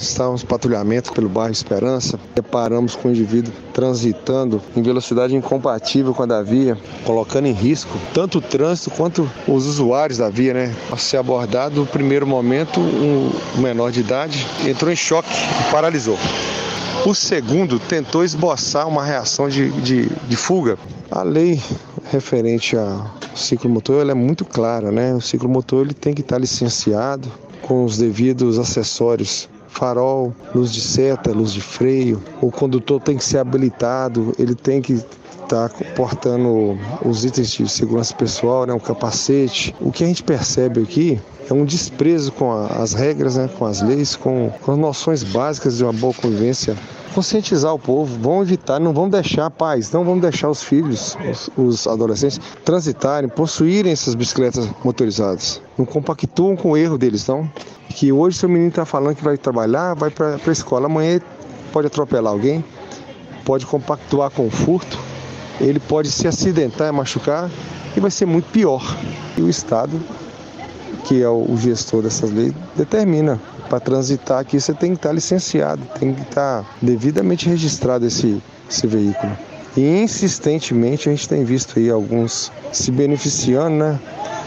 Estávamos em patrulhamento pelo bairro Esperança, deparamos com um indivíduo transitando em velocidade incompatível com a da via, colocando em risco tanto o trânsito quanto os usuários da via, né? Ao ser abordado, no primeiro momento, um menor de idade entrou em choque e paralisou. O segundo tentou esboçar uma reação de fuga. A lei referente ao ciclomotor ela é muito clara, né? O ciclomotor ele tem que estar licenciado com os devidos acessórios. Farol, luz de seta, luz de freio, o condutor tem que ser habilitado, ele tem que estar portando os itens de segurança pessoal, né, um capacete. O que a gente percebe aqui é um desprezo com as regras, né, com as leis, com as noções básicas de uma boa convivência. Conscientizar o povo, vão evitar, não vão deixar pais, não vão deixar os filhos, os adolescentes, transitarem, possuírem essas bicicletas motorizadas. Não compactuam com o erro deles, não. Que hoje seu menino está falando que vai trabalhar, vai para a escola, amanhã pode atropelar alguém, pode compactuar com o furto, ele pode se acidentar e machucar e vai ser muito pior. E o Estado, que é o gestor dessas leis, determina. Para transitar aqui você tem que estar licenciado, tem que estar devidamente registrado esse veículo. E insistentemente a gente tem visto aí alguns se beneficiando, né?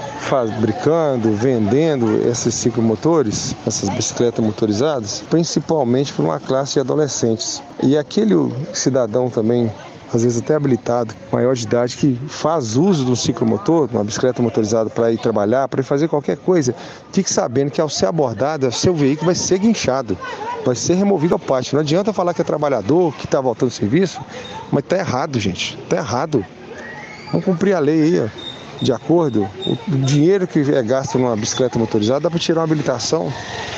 Fabricando, vendendo esses ciclomotores, essas bicicletas motorizadas, principalmente para uma classe de adolescentes. E aquele cidadão também, às vezes até habilitado, maior de idade, que faz uso de um ciclomotor, uma bicicleta motorizada para ir trabalhar, para ir fazer qualquer coisa, fique sabendo que ao ser abordado, seu veículo vai ser guinchado, vai ser removido ao pátio. Não adianta falar que é trabalhador, que está voltando ao serviço, mas está errado, gente, está errado. Vamos cumprir a lei aí, ó. De acordo, o dinheiro que é gasto numa bicicleta motorizada dá para tirar uma habilitação.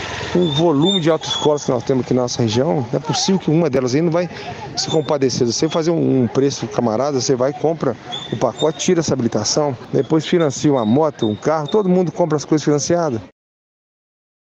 O volume de autoescolas que nós temos aqui na nossa região, não é possível que uma delas aí não vai se compadecer. Você fazer um preço camarada, você vai, compra o pacote, tira essa habilitação, depois financia uma moto, um carro, todo mundo compra as coisas financiadas.